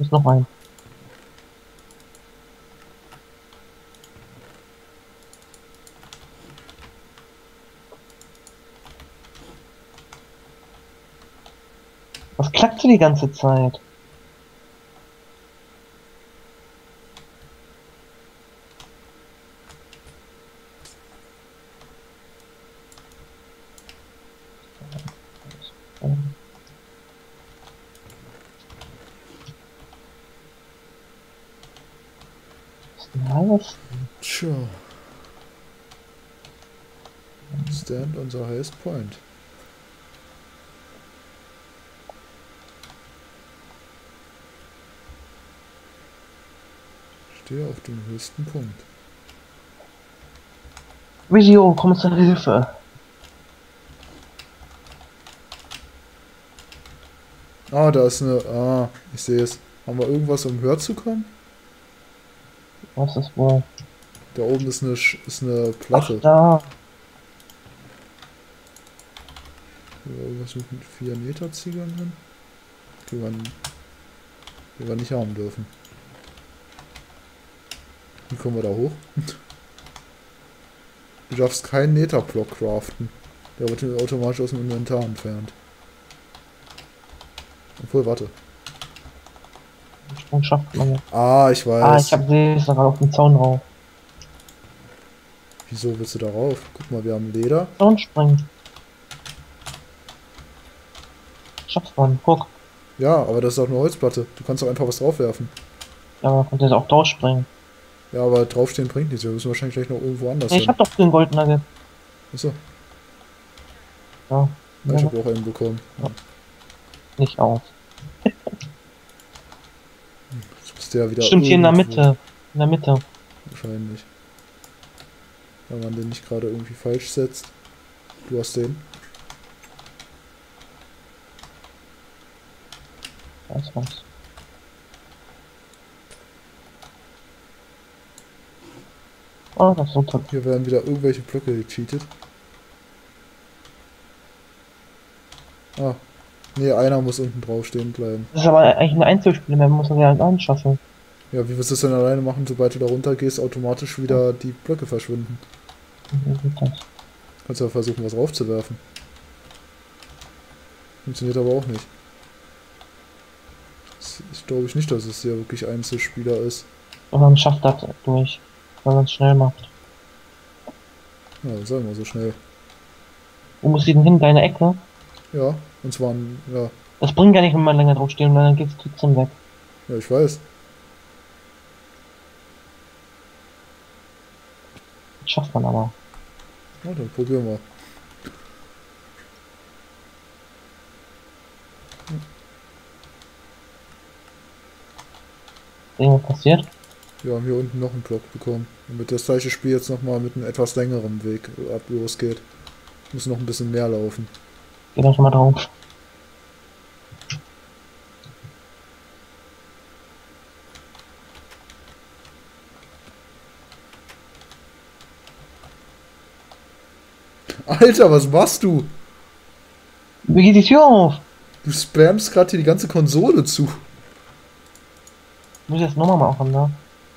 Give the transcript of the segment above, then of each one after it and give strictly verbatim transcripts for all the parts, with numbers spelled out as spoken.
ist noch ein. Was klackt die ganze Zeit? Was ist denn alles? Tja. Stand on the highest point. Stehe auf dem höchsten Punkt. Visio, komm zur Hilfe. Ah, da ist eine... Ah, ich sehe es. Haben wir irgendwas, um höher zu kommen? Was ist wo? Da oben ist eine, Sch- ist eine Ach, Platte. da. Irgendwas mit vier Meter Ziegeln drin? Die man, die wir nicht haben dürfen. Wie kommen wir da hoch? Du darfst keinen Nether-Block craften. Der wird automatisch aus dem Inventar entfernt. Obwohl, warte. Sprung schafft man ja. Ah, ich weiß. Ah, ich hab sie ist gerade auf dem Zaun drauf. Wieso willst du darauf? Guck mal, wir haben Leder. Zaun springen. Schafft man, guck. Ja, aber das ist auch eine Holzplatte. Du kannst doch einfach was draufwerfen. Ja, man konnte jetzt auch drauf springen. Ja, aber draufstehen bringt nichts. Wir müssen wahrscheinlich gleich noch irgendwo anders Ja, ich hin. hab doch den Gold Nugget. Achso, Ja, ja, ich ja, habe auch einen bekommen. Ja. nicht aus. Jetzt bist du ja wieder Stimmt, hier in der irgendwo. Mitte. In der Mitte. Wahrscheinlich. Wenn man den nicht gerade irgendwie falsch setzt. Du hast den. Da ist was. Oh, das ist so toll. Hier werden wieder irgendwelche Blöcke gecheatet. Ah. Nee, einer muss unten drauf stehen bleiben. Das ist aber eigentlich ein Einzelspiel, man muss das ja anschaffen. Ja, wie willst du das denn alleine machen, sobald du da runter gehst, automatisch wieder die Blöcke verschwinden? Wie geht das? Kannst ja versuchen, was raufzuwerfen. Funktioniert aber auch nicht. Ich glaube ich nicht, dass es hier wirklich Einzelspieler ist. Und man schafft das durch, wenn man es schnell macht. Ja, sagen wir so schnell. Wo muss sie denn hin? Deine Ecke? Ja, und zwar, ein- ja, Das bringt gar nicht, wenn man länger drauf steht, weil dann geht's trotzdem weg. ja, ich weiß. Das schafft man aber. Ja, dann probieren wir. Irgendwas passiert? Wir haben hier unten noch einen Block bekommen. Damit das gleiche Spiel jetzt nochmal mit einem etwas längerem Weg ab losgeht. Muss noch ein bisschen mehr laufen. Geh da schon mal drauf. Alter, was machst du? Wie geht die Tür auf? Du spammst gerade hier die ganze Konsole zu. Muss ich das nochmal machen, ne?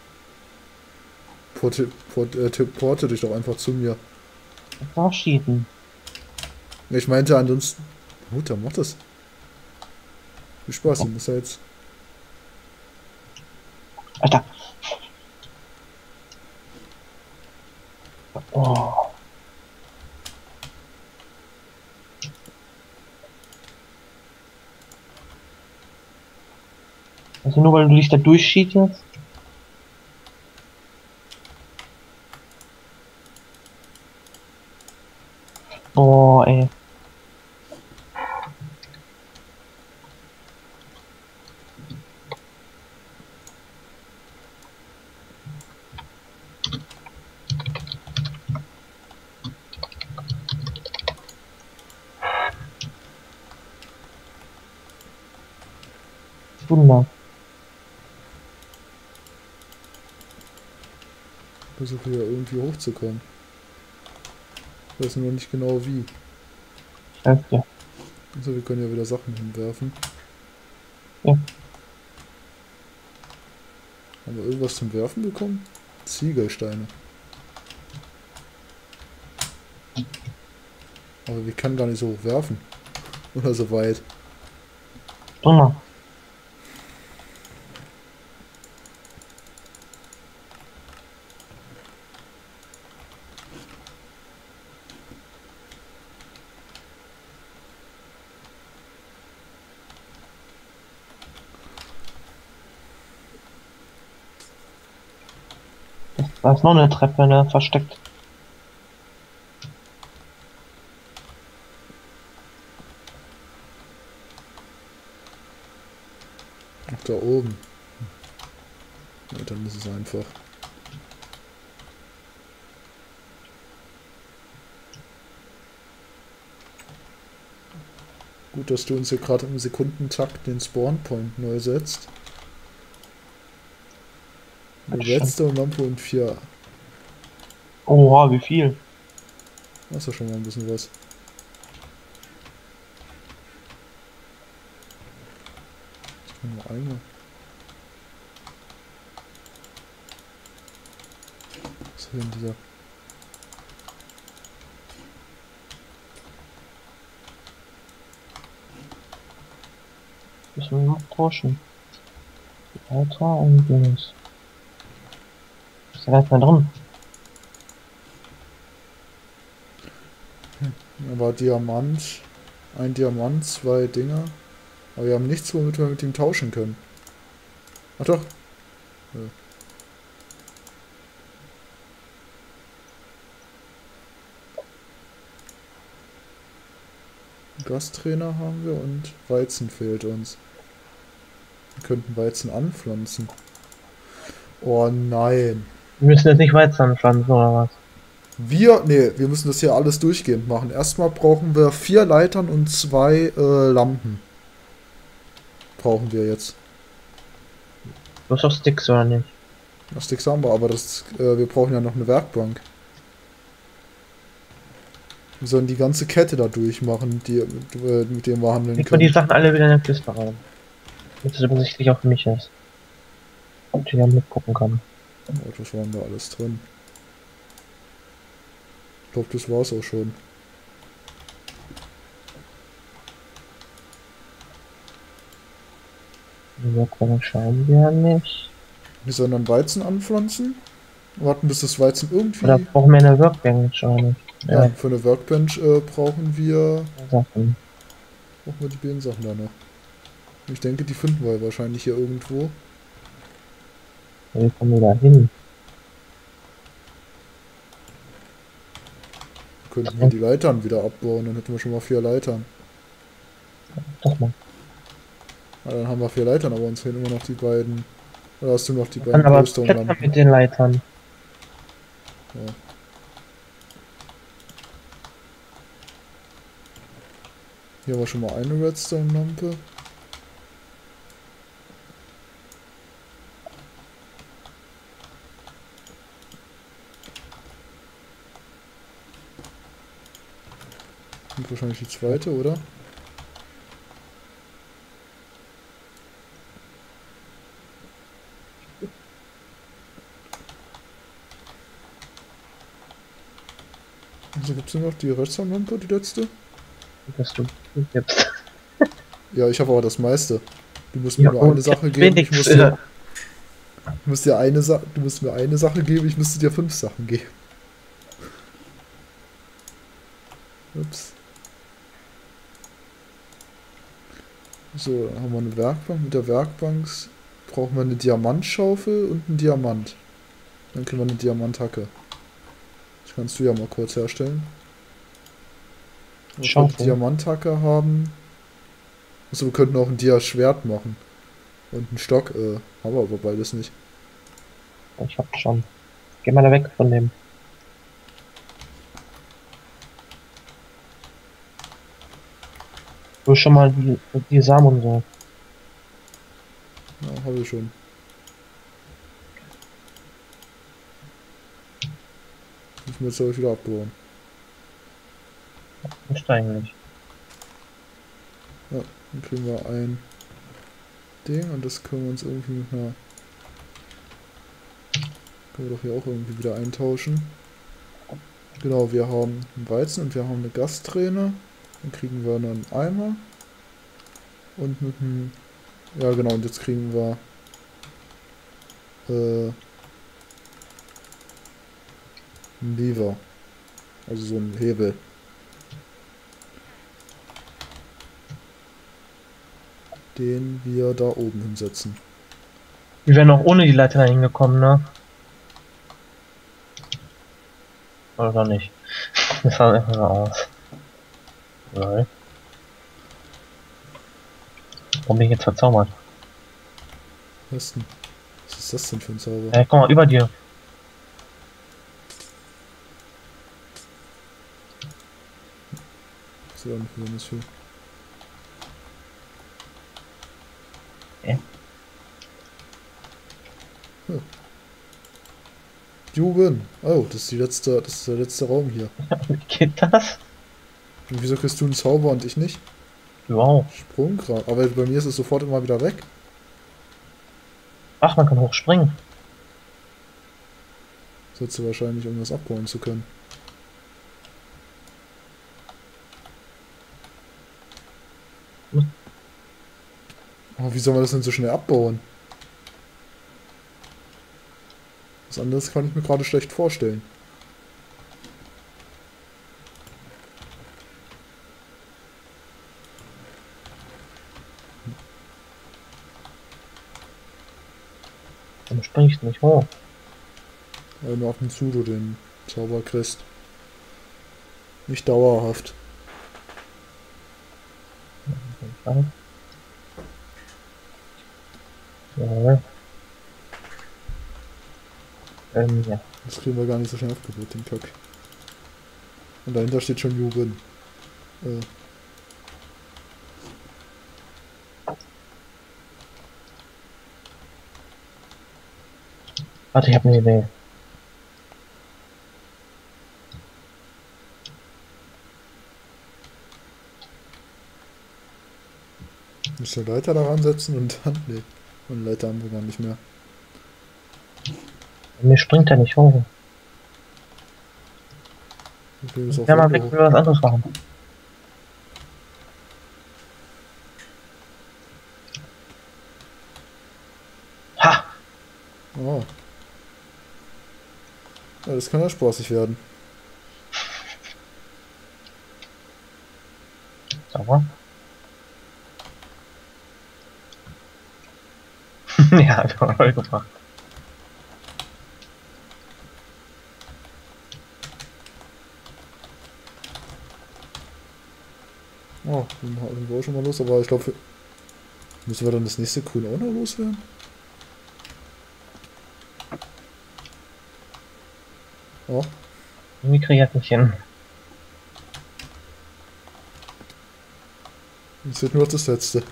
Porte, porte, äh, porte dich doch einfach zu mir. Verschieden. Ja, ich meinte ansonsten... Mutter, mach das. Viel Spaß, du musst ja jetzt... Alter. Oh. Also nur weil du dich da durchschietest? Boah, ey. Wunder. Ich versuche hier irgendwie hochzukommen. Ich weiß nur nicht genau wie. Ich helfe dir. Also wir können ja wieder Sachen hinwerfen. Ja. Haben wir irgendwas zum Werfen bekommen? Ziegelsteine. Aber wir können gar nicht so hoch werfen. Oder so weit. Dummer. Da ist noch eine Treppe, ne? Versteckt. Ach, da oben. Ja, dann ist es einfach. Gut, dass du uns hier gerade im Sekundentakt den Spawnpoint neu setzt. Eine Redstone-Lampe und vier. Oha, wie viel? Das ist ja schon mal ein bisschen was. Nur einmal. Was ist denn dieser? Müssen wir noch tauschen. Alter und Dings. Ist da gar nicht mehr drin. Aber Diamant. Ein Diamant, zwei Dinger. Aber wir haben nichts, womit wir mit ihm tauschen können. Ach doch. Ja. Gastrainer haben wir und Weizen fehlt uns. Wir könnten Weizen anpflanzen. Oh nein. Wir müssen jetzt nicht Weizen anpflanzen, oder was? Wir, nee, wir müssen das hier alles durchgehend machen. Erstmal brauchen wir vier Leitern und zwei äh, Lampen. Brauchen wir jetzt. Du hast doch Sticks, oder nicht? Das Sticks haben wir, aber das, äh, wir brauchen ja noch eine Werkbank. Wir sollen die ganze Kette da durchmachen, die, mit, äh, mit dem wir handeln Ich will die können. Sachen alle wieder in der Kiste rein. Damit es übersichtlich auch für mich ist. Und ich dann mitgucken kann. Oh, das waren da alles drin. Ich glaube, das war's auch schon. Wir können schauen wir nicht. Wir sollen dann Weizen anpflanzen. Warten, bis das Weizen irgendwie... Oder brauchen wir eine Workbench, oder nicht? Ja, Ja, für eine Workbench äh, brauchen wir... Sachen. Brauchen wir die Birnensachen da noch. Ich denke, die finden wir wahrscheinlich hier irgendwo. Wie kommen wir da hin? Könnten wir die Leitern wieder abbauen, dann hätten wir schon mal vier Leitern. Doch mal. Ja, dann haben wir vier Leitern, aber uns fehlen immer noch die beiden... Oder hast du noch die Dann beiden aber Glowstone-Lampen? Klettern mit den Leitern. Ja. Hier haben wir schon mal eine Redstone-Lampe. Und wahrscheinlich die zweite, oder? Also gibt es noch die Redstone-Lampe, die letzte? Dass du jetzt. Ja, ich habe aber das meiste. Du musst mir Ja, nur und eine Sache jetzt geben, ich muss wenigstens, dir, ich muss dir eine Sache, du musst mir eine Sache geben, ich müsste dir fünf Sachen geben. Ups. So, dann haben wir eine Werkbank. Mit der Werkbank brauchen wir eine Diamantschaufel und einen Diamant. Dann können wir eine Diamanthacke. Das kannst du ja mal kurz herstellen. Wenn wir die Diamanthacke haben. Also wir könnten auch ein Dia-Schwert machen. Und einen Stock, äh, haben wir aber beides nicht. Ich hab schon. Geh mal da weg von dem. Du schon mal die, die Samen und so. Ja, habe ich schon. Müssen wir jetzt aber wieder abbauen. Nicht eigentlich. Ja, dann kriegen wir ein Ding und das können wir uns irgendwie mit einer Können wir doch hier auch irgendwie wieder eintauschen. Genau, wir haben einen Weizen und wir haben eine Gasträne. Dann kriegen wir einen Eimer. Und mit einem... Ja genau, und jetzt kriegen wir... Äh... einen Lever. Also so einen Hebel. Den wir da oben hinsetzen. Wir wären auch ohne die Leiter da hingekommen, ne? Oder nicht? Das sah einfach so aus. Nein. Warum bin ich jetzt verzaubert? Was ist denn? Was ist das denn für ein Zauber? Ey, guck mal, über dir. Was ist da denn für? Hä? Ja. Jugend! Oh, das ist die letzte, das ist der letzte Raum hier. Wie geht das? Und wieso kriegst du einen Zauber und ich nicht? Wow. Sprunggrad. Aber bei mir ist es sofort immer wieder weg. Ach, man kann hochspringen. Sollst du wahrscheinlich, um das abbauen zu können. Hm. Aber wie soll man das denn so schnell abbauen? Was anderes kann ich mir gerade schlecht vorstellen. Warum springst du nicht hoch? Weil nur ab und zu du den Zauber kriegst. Nicht dauerhaft. Ja. Ähm, ja. Das kriegen wir gar nicht so schnell aufgebaut, den Kack. Und dahinter steht schon Jugend. Äh. Warte, ich hab eine Idee. Muss eine Leiter daran setzen und dann. Nee, eine Leiter haben wir gar nicht mehr. Mir springt er nicht hoch. Okay, ist auch Ja, mal Wände weg, hoch. wir was anderes machen. Ha! Ah. Ja, das kann ja spaßig werden. Sauber. Ja, hab ich mal gemacht. Oh, dann hatten wir auch schon mal los, aber ich glaube, müssen wir dann das nächste Grün auch noch loswerden? Oh, Irgendwie krieg ich das nicht hin. jetzt wird nur das letzte.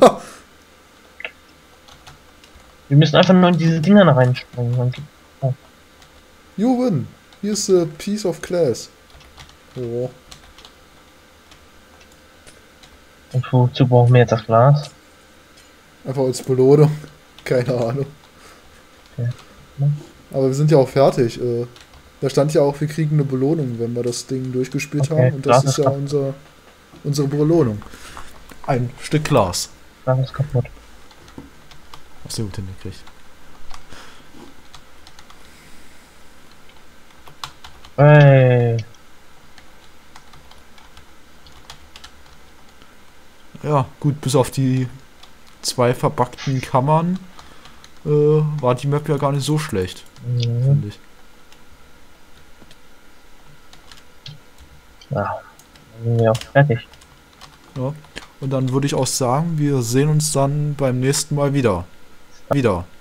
Wir müssen einfach nur in diese Dinger da reinspringen. Dann geht- Oh. You win! Here's a piece of glass. Oh, Und wozu brauchen wir jetzt das Glas? einfach als Belohnung. Keine Ahnung. Okay. Ja. Aber wir sind ja auch fertig. äh, Da stand ja auch, wir kriegen eine Belohnung, wenn wir das Ding durchgespielt Okay, haben. Und das Glas ist ist ja kaputt. unser, unsere Belohnung. Ein Stück Glas. Glas ist kaputt. Hast du gut hingekriegt. Hey. Ja, gut, bis auf die zwei verbackten Kammern äh, war die Map ja gar nicht so schlecht, Mhm. finde ich. Ja. Dann sind wir auch fertig. Ja. Und dann würde ich auch sagen, wir sehen uns dann beim nächsten Mal wieder. Wieder.